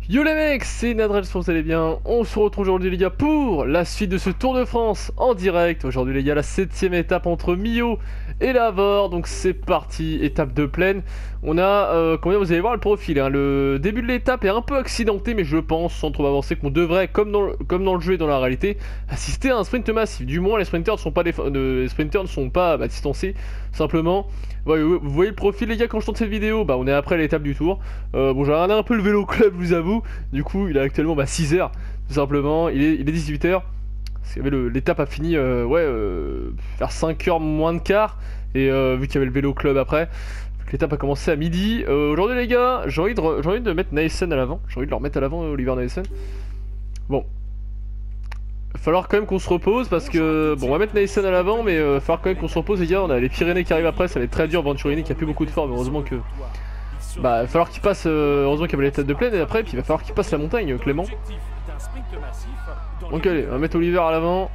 Yo les mecs, c'est Nadrel, j'espère que vous allez bien. On se retrouve aujourd'hui les gars pour la suite de ce Tour de France en direct. Aujourd'hui les gars, la 7ème étape entre Millau et Lavore. Donc c'est parti, étape de plaine. On a, combien vous allez voir le profil hein. Le début de l'étape est un peu accidenté, mais je pense, sans trop avancer, qu'on devrait, comme dans le jeu et dans la réalité, assister à un sprint massif. Du moins les sprinters ne sont pas distancés, simplement. Vous voyez le profil les gars quand je tourne cette vidéo, on est après l'étape du tour. Bon j'ai regardé un peu le vélo club, je vous avoue. Du coup il est actuellement 6h tout simplement, il est 18h. L'étape a fini vers 5h moins de quart. Et vu qu'il y avait le vélo club après, l'étape a commencé à midi. Aujourd'hui les gars, j'ai envie de mettre Naesen à l'avant. J'ai envie de le remettre à l'avant, Oliver Naesen. Bon. Il va falloir quand même qu'on se repose parce que... Bon on va mettre Naesen à l'avant mais il va falloir quand même qu'on se repose les gars. On a les Pyrénées qui arrivent après, ça va être très dur. Venturini qui a plus beaucoup de forme, heureusement que... il va falloir qu'il passe, heureusement qu'il y avait les têtes de plaine et après puis il va falloir qu'il passe la montagne Clément. Donc allez, on va mettre Oliver à l'avant.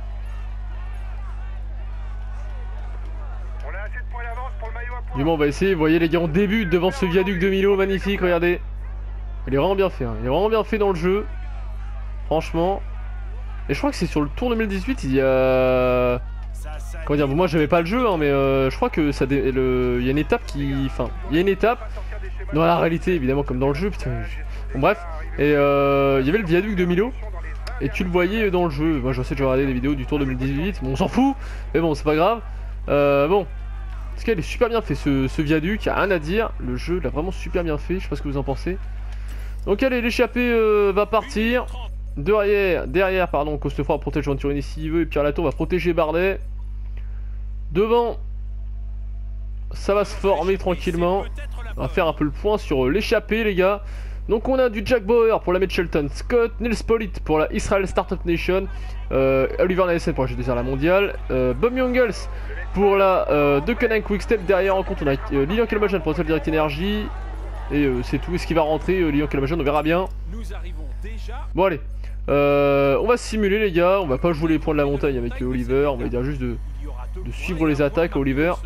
Du moins on va essayer, vous voyez les gars on débute devant ce viaduc de Millau, magnifique, regardez. Il est vraiment bien fait, hein. Il est vraiment bien fait dans le jeu. Franchement. Et je crois que c'est sur le Tour 2018, il y a... Comment dire, bon, moi j'avais pas le jeu hein, mais je crois que ça il y a une étape qui... Enfin, il y a une étape, dans la réalité évidemment comme dans le jeu, putain. Bon bref, et il y avait le viaduc de Millau. Et tu le voyais dans le jeu. Moi je sais que j'ai regardé des vidéos du Tour 2018, bon on s'en fout. Mais bon c'est pas grave. Bon. En tout cas il est super bien fait ce viaduc, y'a rien à dire. Le jeu l'a vraiment super bien fait, je sais pas ce que vous en pensez. Donc allez, l'échappée va partir. Derrière pardon, Costefroid protège Venturini s'il veut. Et Pierre Latour va protéger Bardet. Devant, ça va se former tranquillement. On va faire un peu le point sur l'échappée les gars. Donc on a du Jack Bauer pour la Mitchelton Scott, Nils Politt pour la Israel Startup Nation, Oliver Naesen pour la GT la mondiale, Bob Jungels pour la Deceuninck Quickstep. Derrière en compte on a Lilian Kelmajan pour la Direct Energy. Et c'est tout. Est-ce qu'il va rentrer Lilian Kelmajan? On verra bien. Bon allez, on va simuler les gars. On va pas jouer les points de la montagne avec Oliver. On va dire juste de suivre les attaques à Oliver.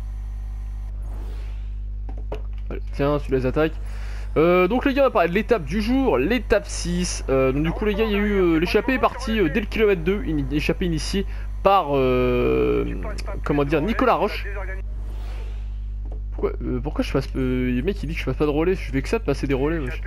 Allez, tiens, suivre les attaques. Donc les gars on va parler de l'étape du jour, l'étape 6. Donc du coup les gars il y a eu l'échappée est partie dès le kilomètre 2, une échappée initiée par comment dire, Nicolas Roche. Pourquoi je passe le mec il dit que je passe pas de relais, je fais que ça de passer des relais wesh.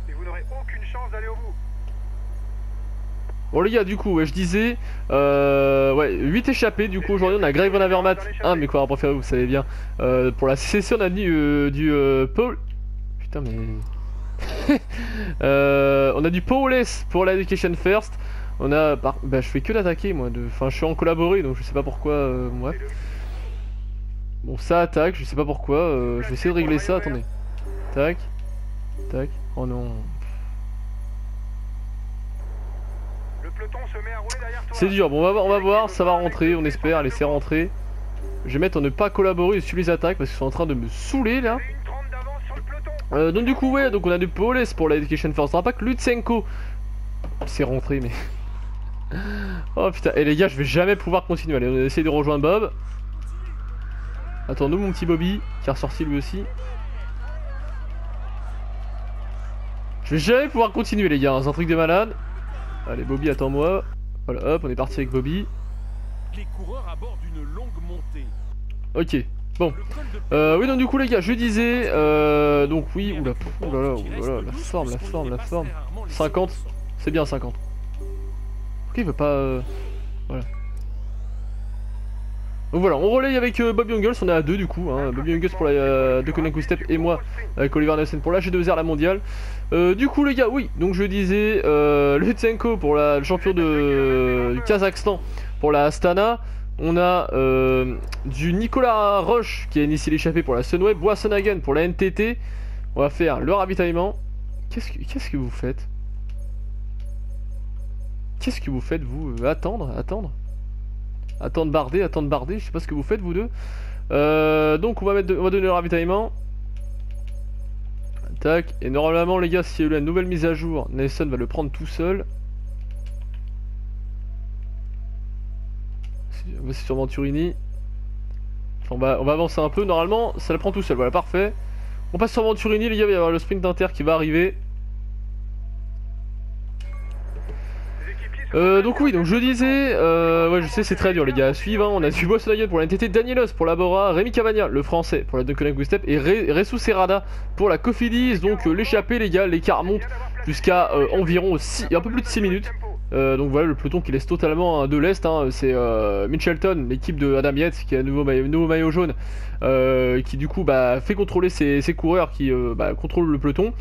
Bon les gars du coup ouais, je disais 8 échappées du coup aujourd'hui on a Greg Van Avermaet, mais quoi préféré vous savez bien. Pour la CCC on a dit du Paul. Putain mais... on a du Paules pour l'Education First. On a... je fais que d'attaquer moi. Enfin je suis en collaboré donc je sais pas pourquoi. Bref. Bon ça attaque, je sais pas pourquoi. Je vais essayer de régler ça, attendez. Tac. Tac. Oh non. C'est dur, bon on va voir, ça va rentrer, on espère, allez c'est rentré. Je vais mettre en ne pas collaborer sur les attaques parce qu'ils sont en train de me saouler là. Donc du coup ouais, donc on a du Paules pour la Education First Impact, Lutsenko. C'est rentré mais... Oh putain, et les gars je vais jamais pouvoir continuer, allez on va essayer de rejoindre Bob. Attends-nous mon petit Bobby, qui est ressorti lui aussi. Je vais jamais pouvoir continuer les gars, c'est un truc de malade. Allez Bobby attends-moi. Voilà hop, on est parti avec Bobby. Les coureurs abordent une longue montée. Ok. Bon, oui donc du coup les gars je disais, donc oui, oulala, la forme, 50, c'est bien 50. Pourquoi il veut pas, voilà. Donc voilà, on relaye avec Bob Jungels, on est à 2 du coup, hein. Bob Jungels pour la Deceuninck Quickstep et moi avec Oliver Naesen pour la G2R la mondiale. Du coup les gars, oui, donc je disais, Lutsenko pour le champion du Kazakhstan pour la Astana. On a du Nicolas Roche qui a initié l'échappée pour la Sunweb, Boissonhagen pour la NTT. On va faire le ravitaillement. Qu'est-ce que vous faites? Qu'est-ce que vous faites vous? Attendre Bardet, je sais pas ce que vous faites vous deux. Donc on va donner le ravitaillement. Tac, et normalement les gars s'il y a eu la nouvelle mise à jour, Naesen va le prendre tout seul. C'est sur Venturini. Enfin, on va avancer un peu. Normalement, ça le prend tout seul. Voilà, parfait. On passe sur Venturini, les gars. Il va y avoir le sprint d'Inter qui va arriver. Donc oui, donc je disais, ouais je sais c'est très dur les gars à suivre, hein. On a du Boissonagueul pour la NTT, Danielos pour la Bora, Rémi Cavagna le français pour la Duncan Step et Ressus Serrada pour la Cofidis. Donc l'échappée les gars, l'écart monte jusqu'à environ un peu plus de 6 minutes. Donc voilà le peloton qui laisse totalement de l'Est, hein. C'est Mitchelton, l'équipe de Adam Yates qui a un nouveau maillot jaune, qui du coup fait contrôler ses coureurs qui contrôlent le peloton.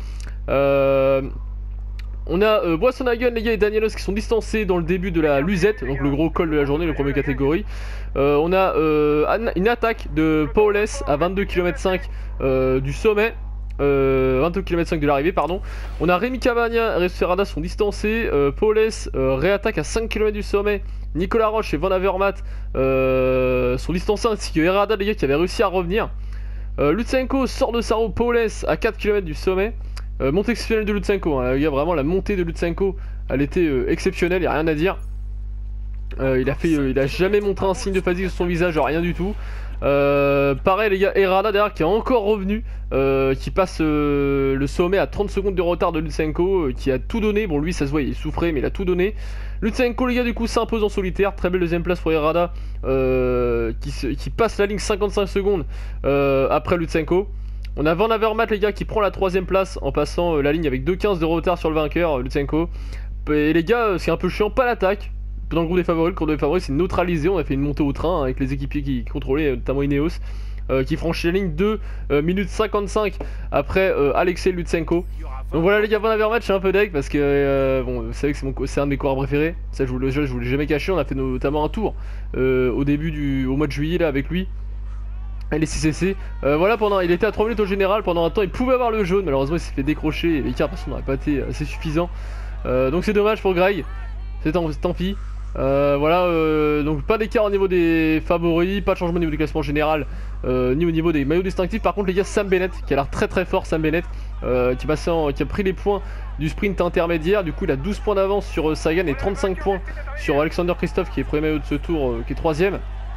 On a Boissonagueul les gars et Danielos qui sont distancés dans le début de la Luzette, donc le gros col de la journée, le premier catégorie. On a une attaque de Paules à 22 km 5 du sommet. 22 km 5 de l'arrivée pardon. On a Rémi Cavagna et Serrada sont distancés. Paules réattaque à 5 km du sommet. Nicolas Roche et Van Avermaet sont distancés, ainsi que Herrada les gars qui avait réussi à revenir. Lutsenko sort de sa roue Paules à 4 km du sommet. Montée exceptionnelle de Lutsenko, hein. Il y a vraiment la montée de Lutsenko, elle était exceptionnelle, il n'y a rien à dire. Il a jamais montré un signe de fatigue sur son visage, rien du tout. Pareil les gars, Herrada derrière qui est encore revenu, qui passe le sommet à 30 secondes de retard de Lutsenko, qui a tout donné. Bon lui ça se voit, il souffrait mais il a tout donné. Lutsenko les gars du coup s'impose en solitaire, très belle deuxième place pour Herrada, qui passe la ligne 55 secondes après Lutsenko. On a Van Avermaet les gars qui prend la troisième place en passant la ligne avec 2,15 de retard sur le vainqueur Lutsenko. Et les gars c'est un peu chiant, pas l'attaque dans le groupe des favoris. Le groupe des favoris c'est neutralisé, on a fait une montée au train avec les équipiers qui contrôlaient, notamment Ineos, qui franchit la ligne 2 minutes 55 après Alexei Lutsenko. Donc voilà les gars, Van Avermaet je suis un peu deg parce que bon vous savez que c'est un de mes coureurs préférés, ça je vous l'ai jamais caché. On a fait notamment un tour au mois de juillet là avec lui. Les 6cc, voilà, il était à 3 minutes au général, pendant un temps il pouvait avoir le jaune, malheureusement il s'est fait décrocher et l'écart n'aurait pas été assez suffisant, donc c'est dommage pour Greg, c'est tant pis. Voilà, donc pas d'écart au niveau des favoris, pas de changement au niveau du classement général, ni au niveau des maillots distinctifs. Par contre les gars, Sam Bennett qui a l'air très fort, Sam Bennett qui a pris les points du sprint intermédiaire, du coup il a 12 points d'avance sur Sagan et 35 points sur Alexander Kristoff qui est premier maillot de ce tour, qui est 3ème.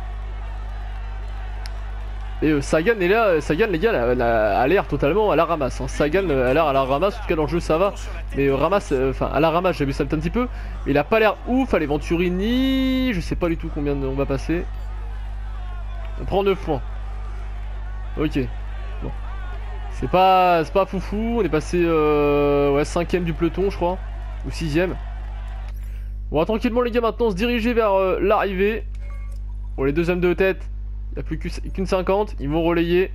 Et Sagan est là, Sagan les gars a l'air totalement à la ramasse, hein. Sagan a l'air à la ramasse, en tout cas dans le jeu ça va. Mais ramasse, enfin à la ramasse j'ai vu ça un petit peu. Mais il a pas l'air ouf, allez Venturini, je sais pas du tout combien on va passer. On prend 9 points. Ok. Bon. C'est pas foufou, on est passé ouais, 5ème du peloton je crois. Ou 6ème. On va tranquillement les gars maintenant se diriger vers l'arrivée. Bon les deux hommes de tête. Il n'y a plus qu'une 50, ils vont relayer.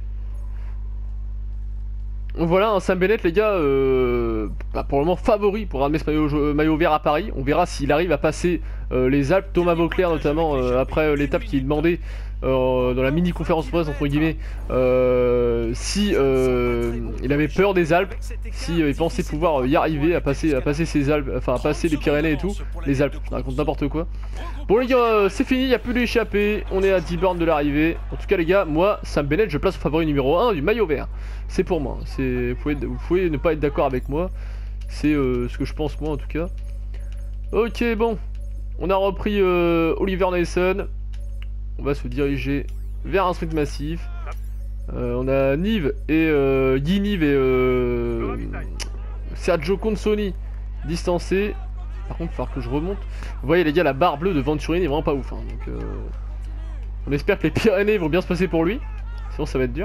Donc voilà, un Sam Bennett les gars, pour le moment favori pour ramener ce maillot vert à Paris. On verra s'il arrive à passer les Alpes. Thomas Vauclair notamment, après l'étape qu'il demandait dans la mini conférence presse entre guillemets, si il avait peur des Alpes, si il pensait pouvoir y arriver à passer ces Alpes, enfin à passer les Pyrénées et tout, les Alpes, je raconte n'importe quoi. Bon les gars, c'est fini, il n'y a plus d'échappée, on est à 10 bornes de l'arrivée. En tout cas les gars, moi Sam Bennett je place au favori numéro 1 du maillot vert. C'est pour moi, vous pouvez ne pas être d'accord avec moi, c'est ce que je pense moi en tout cas. Ok bon, on a repris Oliver Nelson. On va se diriger vers un sprint massif. On a Nive et Guy Nive et Sergio Consoni distancés. Par contre, il va falloir que je remonte. Vous voyez les gars, la barre bleue de Venturini est vraiment pas ouf, hein. Donc, on espère que les Pyrénées vont bien se passer pour lui. Sinon ça va être dur.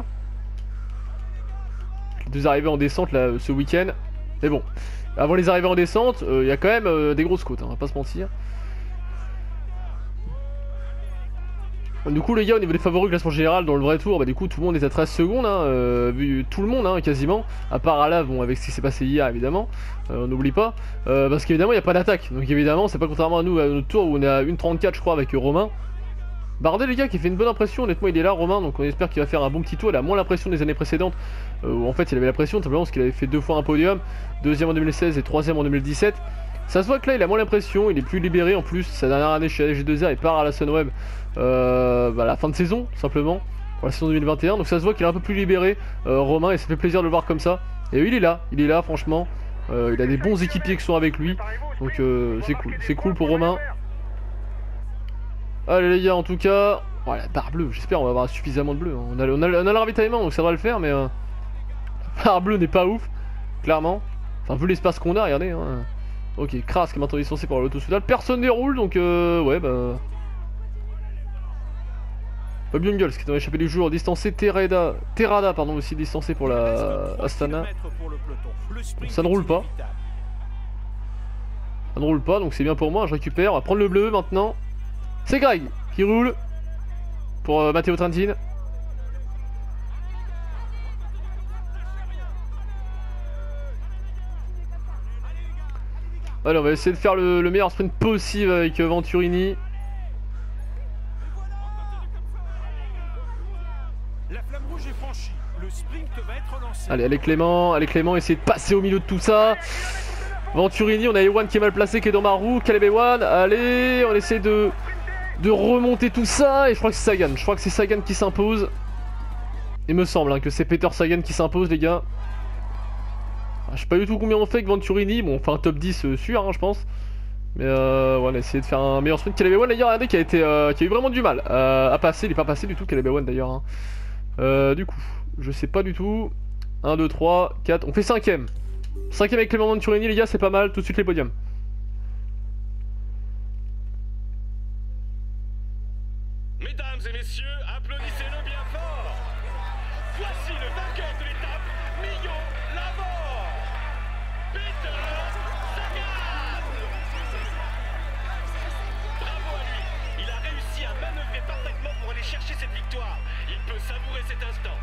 Les deux arrivées en descente là ce week-end. Mais bon, avant les arrivées en descente, il y a quand même des grosses côtes, hein, on va pas se mentir. Du coup les gars, au niveau des favoris classement général dans le vrai tour, du coup tout le monde est à 13 secondes, hein, vu tout le monde hein, quasiment, à part Alain, bon avec ce qui s'est passé hier évidemment, on n'oublie pas, parce qu'évidemment il n'y a pas d'attaque, donc évidemment c'est pas contrairement à nous à notre tour où on est à 1,34 je crois avec Romain. Bardet les gars qui fait une bonne impression, honnêtement il est là Romain, donc on espère qu'il va faire un bon petit tour. Il a moins l'impression des années précédentes, où en fait il avait la pression simplement parce qu'il avait fait 2 fois un podium, 2ème en 2016 et 3ème en 2017. Ça se voit que là il a moins l'impression, il est plus libéré en plus. Sa dernière année chez AG2R, il part à la Sunweb à la fin de saison simplement pour la saison 2021, donc ça se voit qu'il est un peu plus libéré Romain, et ça fait plaisir de le voir comme ça. Et il est là franchement, il a des bons équipiers qui sont avec lui, donc c'est cool pour Romain. Allez les gars, en tout cas, voilà, barre bleue, j'espère on va avoir suffisamment de bleu, hein. On a le ravitaillement donc ça va le faire, mais la barre bleue n'est pas ouf, clairement. Enfin vu l'espace qu'on a, regardez, hein. Ok, Kras qui est maintenant licencié pour l'auto-soudal. Personne déroule donc ouais bah... Bob Jungles qui est dans l'échappée du jour, distancé. Terrada pardon aussi distancé pour la Astana. Ça ne roule pas. Ça ne roule pas donc c'est bien pour moi, je récupère. On va prendre le bleu maintenant. C'est Greg qui roule pour Matteo Trentin. Allez, on va essayer de faire le meilleur sprint possible avec Venturini. La flamme rouge est franchie. Le sprint va être lancé. Allez Clément, essayez de passer au milieu de tout ça. Venturini, on a Ewan qui est mal placé, qui est dans ma roue. Caleb Ewan, allez, on essaie de remonter tout ça. Et je crois que c'est Sagan. Je crois que c'est Sagan qui s'impose. Il me semble hein, que c'est Peter Sagan qui s'impose, les gars. Je sais pas du tout combien on fait avec Venturini. Bon, on fait un top 10 sûr, hein, je pense. Mais ouais, on a essayé de faire un meilleur sprint. Caleb Ewan, d'ailleurs, regardez, qui a eu vraiment du mal à passer. Il est pas passé du tout, Caleb Ewan, d'ailleurs. Hein. Du coup, je sais pas du tout. 1, 2, 3, 4. On fait 5ème. 5ème avec Clément Venturini, les gars, c'est pas mal. Tout de suite les podiums. Mesdames et messieurs, applaudissez-le bien fort. Voici le vainqueur de l'étape, Millau Lavore, Peter Sagan. Bravo à lui, il a réussi à manœuvrer parfaitement pour aller chercher cette victoire. Il peut savourer cet instant.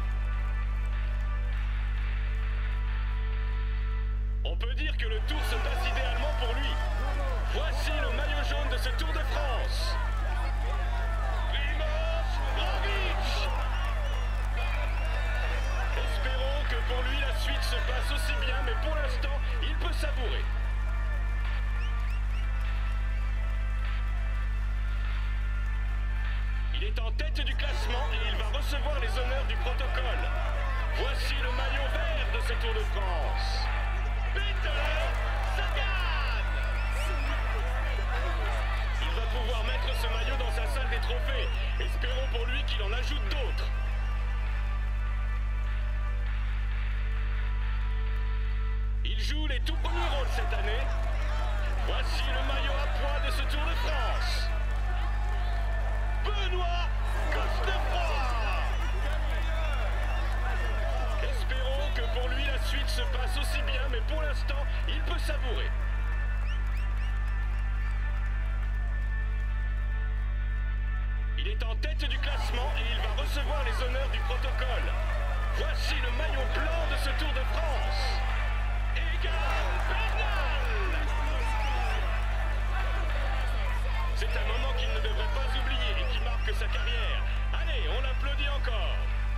On peut dire que le tour se passe idéalement pour lui. Voici le maillot jaune de ce Tour de France. Espérons que pour lui la suite se passe aussi bien, mais pour l'instant, il peut savourer. Il est en tête du classement et il va recevoir les honneurs du protocole. Voici le maillot vert de ce Tour de France. Peter Sagan! Il va pouvoir mettre ce maillot dans sa salle des trophées. Espérons pour lui qu'il en ajoute d'autres. Il joue les tout premiers rôles cette année. Voici le maillot à poids de ce Tour de France. Benoît Cosnefroy. Espérons que pour lui la suite se passe aussi bien, mais pour l'instant, il peut savourer. Il est en tête du classement et il va recevoir les honneurs du protocole. Voici le maillot blanc de ce Tour de France. Egan Bernal. C'est un moment qu'il ne devrait pas oublier et qui marque sa carrière. Allez, on l'applaudit encore.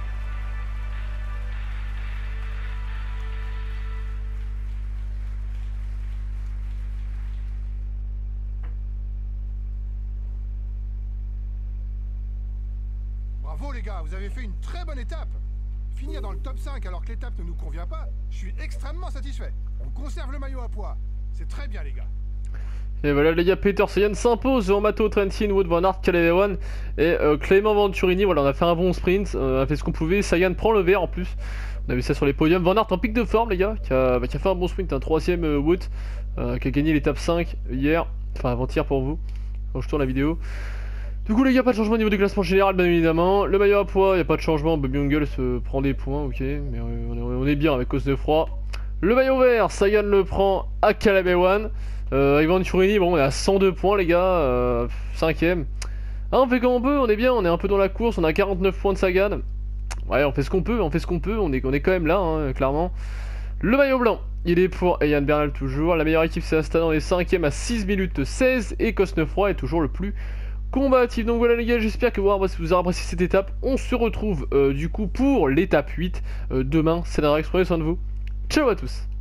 Bravo les gars, vous avez fait une très bonne étape. Finir dans le top 5 alors que l'étape ne nous convient pas, je suis extrêmement satisfait. On conserve le maillot à poids. C'est très bien les gars. Et voilà les gars, Peter Sagan s'impose devant Matteo Trentin, Wout van Aert, Caleb Ewan et Clément Venturini. Voilà, on a fait un bon sprint, on a fait ce qu'on pouvait. Sagan prend le vert en plus. On a vu ça sur les podiums. Van Aert en pic de forme les gars, qui a fait un bon sprint, un 3ème Wout, qui a gagné l'étape 5 hier, enfin avant-hier pour vous, quand je tourne la vidéo. Du coup les gars, pas de changement au niveau du classement général bien évidemment. Le maillot à poids, il n'y a pas de changement. Bob Jungels prend des points, ok, mais on est bien avec cause de froid. Le maillot vert, Sagan le prend à Caleb Ewan. Avec Venturini, bon on est à 102 points les gars, 5ème. Ah, on fait comme on peut, on est bien, on est un peu dans la course, on a 49 points de Sagan. Ouais, on fait ce qu'on peut, on est quand même là, hein, clairement. Le maillot blanc, il est pour Egan Bernal toujours. La meilleure équipe c'est Astana, on est 5ème à 6 minutes 16 et Cosnefroy est toujours le plus combatif. Donc voilà les gars, j'espère que vous aurez apprécié cette étape. On se retrouve du coup pour l'étape 8 demain. C'est Nadrax, prenez soin de vous. Ciao à tous.